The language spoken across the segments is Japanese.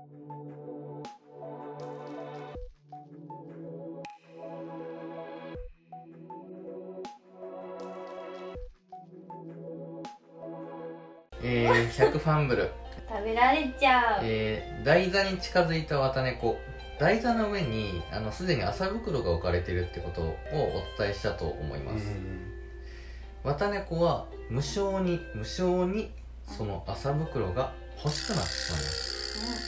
100ファンブル。 食べられちゃう。 台座に近づいた綿猫。台座の上にすでに麻袋が置かれているってことをお伝えしたと思います。綿猫は無性にその麻袋が欲しくなってしまいます。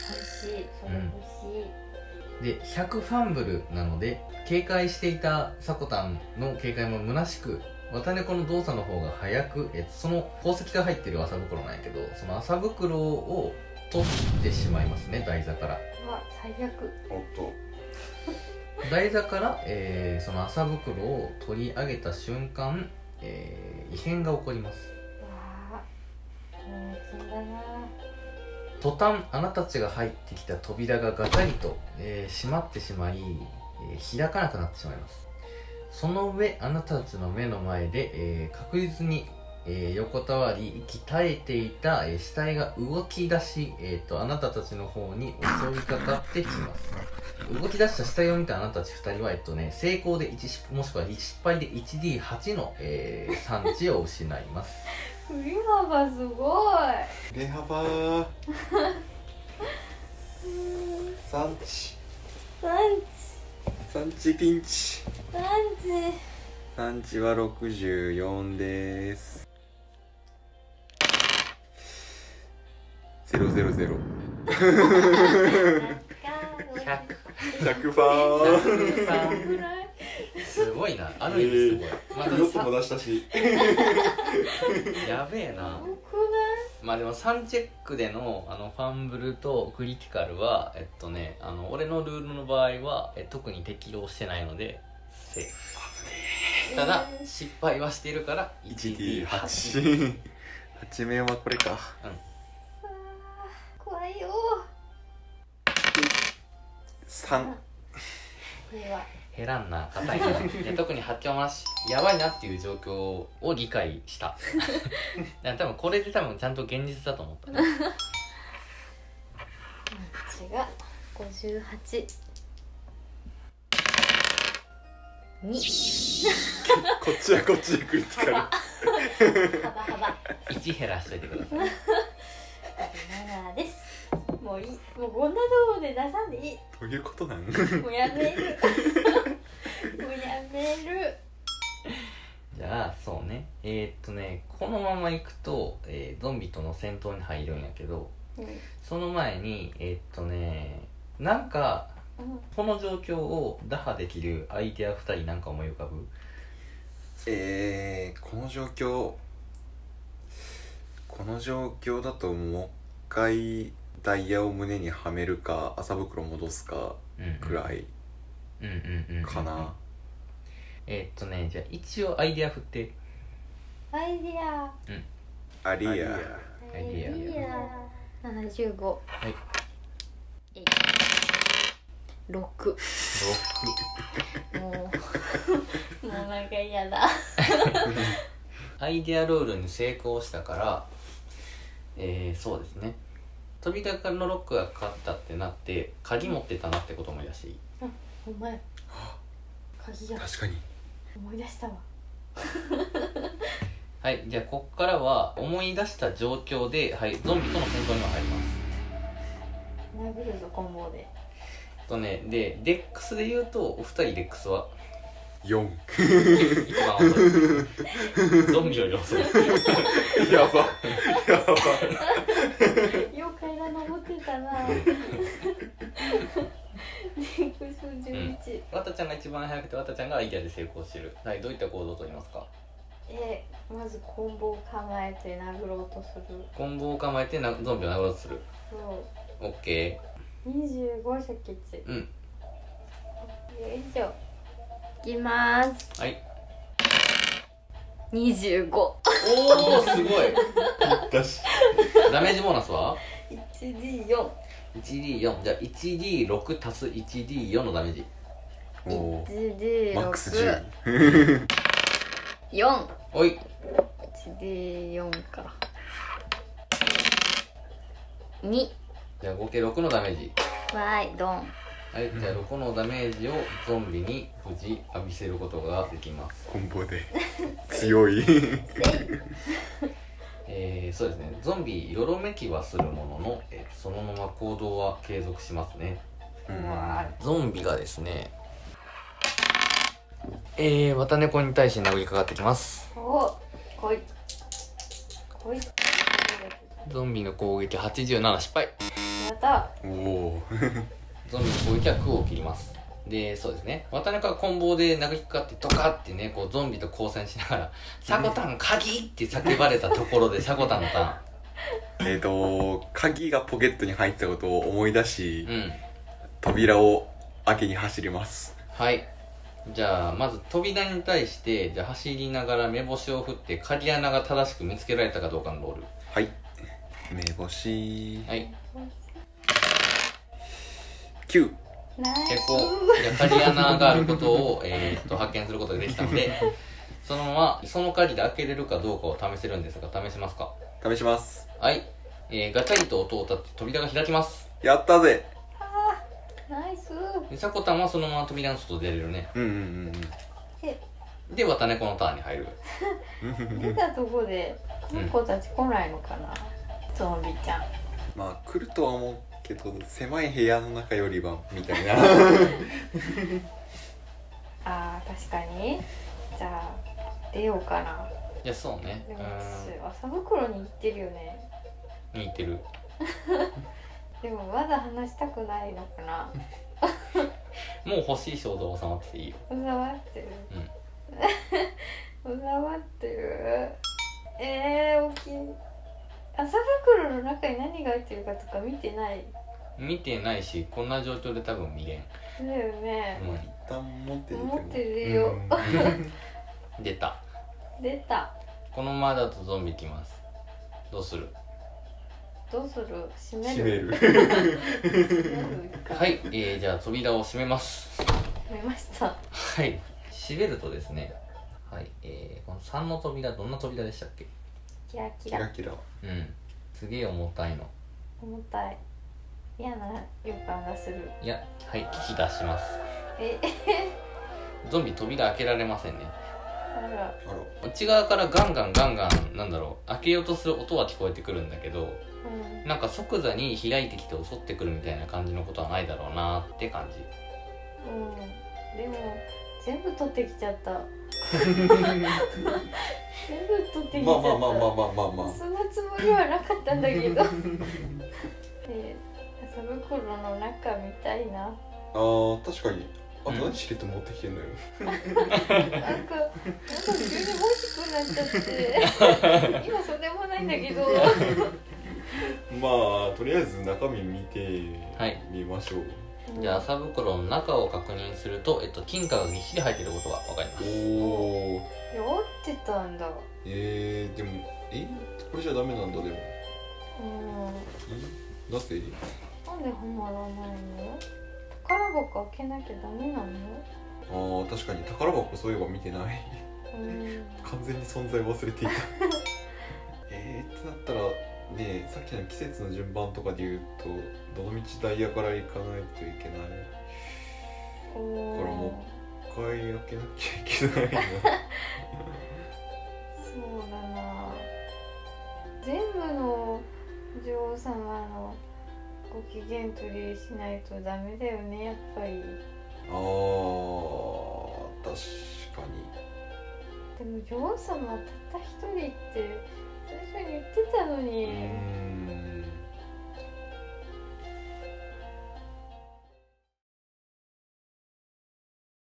欲しい、それ欲しい。 で100ファンブルなので、警戒していたさこたんの警戒も虚しく、綿猫の動作の方が早く、その宝石が入ってる麻袋なんやけど、その麻袋を取ってしまいますね、台座から。 うわ、最悪。 おっと。 台座から、その麻袋を取り上げた瞬間、異変が起こります。 わあ、もう危険だな。 途端あなたたちが入ってきた扉がガチャリと、閉まってしまい、開かなくなってしまいます。その上、あなたたちの目の前で、確実に、横たわり息絶えていた、死体が動き出し、あなたたちの方に襲いかかってきます。動き出した死体を見たあなたたち2人は、成功で1もしくは失敗で 1D8 の、産地を失います。 振り幅すごい。 振れ幅産地産地ピンチ。産地は64です。000 100ファーすごいな、ある意味すごい。まヨットも出したしやべえな。 多くない？ まあでも3チェックでのファンブルとクリティカルは俺のルールの場合は、特に適用してないのでセーフ。ただ失敗はしているから 1D8。 8面はこれか。 怖いよ。 3。 減らんな、硬いな。いや特に発狂なし、やばいなっていう状況を理解した多分これでちゃんと現実だと思ったね。 違う。58。2。 こっちはこっちでクリティカル。 幅 1減らしといてください。 7です。もういい。もうこんなところで出さんでいい。 どういうことなん？ もうやめる。もうやめる。 じゃあそうね、このままいくと、ゾンビとの戦闘に入るんやけど、その前になんかこの状況を打破できるアイデア2人なんか思い浮かぶ？ この状況だともう一回ダイヤを胸にはめるか麻袋戻すかくらいかな。 じゃあ一応アイデア振って。 アイディア。 アリア。 アイデア。 75。 はい。 6。もうなんか嫌だ。 アイデアロールに成功したから、そうですね、扉からのロックがかかったってなって鍵持ってたなってことを思い出していい？ あ、お前鍵や。 確かに思い出したわ。 はい、じゃあこっからは思い出した状況で、はい、ゾンビとの戦闘には入ります。 殴るぞ、コンボで。 でデックスで言うとお二人デックスは 4。 一番遅い。ゾンビより遅い。 やばよく階段登ってたな。11。 わたちゃんが一番早くて、わたちゃんがアイデアで成功してる。はい、どういった行動をとりますか？ まずコンボを構えて殴ろうとする。 コンボを構えてゾンビを殴ろうとする。 そう。 オッケ 25射撃。 ー。 よいしょ。いきまーす。 はい。 25。 おお、すごい。 だしダメージボーナスは 1D4。 1D4。じゃあ 1D6 足す 1D4 のダメージ。 おお 1D6。 マックス10。 4。 おい。 1D4 か。2。 じゃあ合計6のダメージ。 わーいドン。 はい、じゃあ6のダメージをゾンビに無事浴びせることができます。 コンボで強いそうですね、ゾンビよろめきはするものの、そのまま行動は継続しますね。ゾンビがですね、綿猫に対して殴りかかってきます。 お来い来い。 ゾンビの攻撃87失敗。 やった。 おおゾンビの攻撃は空を切ります。で、そうですね、綿猫が棍棒で殴りかかってドカってね、こうゾンビと交戦しながら「サコタン鍵!」って叫ばれたところでサコタンのターン。 鍵がポケットに入ったことを思い出し、 うん、 扉を開けに走ります。 はい、じゃあまず扉に対してじゃあ走りながら目星を振って鍵穴が正しく見つけられたかどうかのロール。 はい、目星はい、 9。 結構じゃあ鍵穴があることを、発見することができたのでそのままその鍵で開けれるかどうかを試せるんですが、試しますか？ 試します。 はい、ガチャリと音を立って扉が開きます。 やったぜ。 ナイス。 でサコタンはそのまま扉の外出れるね。で綿猫のターンに入る。 出たとこでこの子たち来ないのかな、ゾンビちゃん。 まあ来るとは思うけど、狭い部屋の中よりはみたいなあー確かに。じゃあ出ようかな。 いやそうね、 でも私麻袋に行ってるよね。 似てる。 でもまだ話したくないのかな。 もう欲しい衝動収まってていいよ。 収まってる。収まってる。大きい。麻袋の中に何が入ってるかとか見てない。 見てないし、こんな状況で多分見れん。 だよね。 まあ一旦持って出ても持って出よう。 出た。 出た。 このままだとゾンビ来ます。どうする？ どうする？閉め閉る。 めるはい、じゃあ扉を閉めます。 閉めました。 はい、閉めるとですね、はい、この3の扉、どんな扉でしたっけ？ キラキラ。 キラキラ。 うん、すげえ重たいの。 重たい。嫌な予感がする。 いや、はい、聞き出します。 えゾンビ扉開けられませんね。 あら。 内側からガンガンなんだろう、開けようとする音は聞こえてくるんだけど、なんか即座に開いてきて襲ってくるみたいな感じのことはないだろうなって感じ。 でも全部取ってきちゃった。全部取ってきちゃった。 まあそのつもりはなかったんだけど。麻袋の中みたいな。 確かに。あと何しれっと持ってきてんのよ。 なんか急に欲しくなっちゃって。今そうでもないんだけど。 まあとりあえず中身見てみましょう。 じゃあ麻袋の中を確認すると、金貨がぎっしり入っていることが分かります。 おお。 酔ってたんだ。 でもこれじゃダメなんだ。でもなぜ？ なんではまらないの？宝箱開けなきゃダメなの？ 確かに宝箱そういえば見てない。完全に存在忘れていた。ってなったらね、さっきの季節の順番とかで言うとどのみちダイヤから行かないといけない。だからもう一回開けなきゃいけないな。 そうだな。全部の女王様のご機嫌取りしないとダメだよね、やっぱり。 確かに。 でも女王様たった一人って最初に言ってたのに。